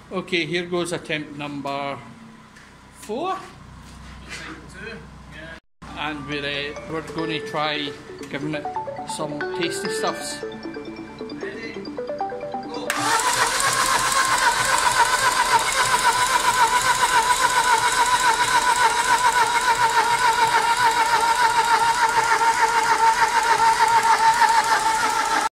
Okay, here goes attempt number 4. And we're going to try giving it some tasty stuffs.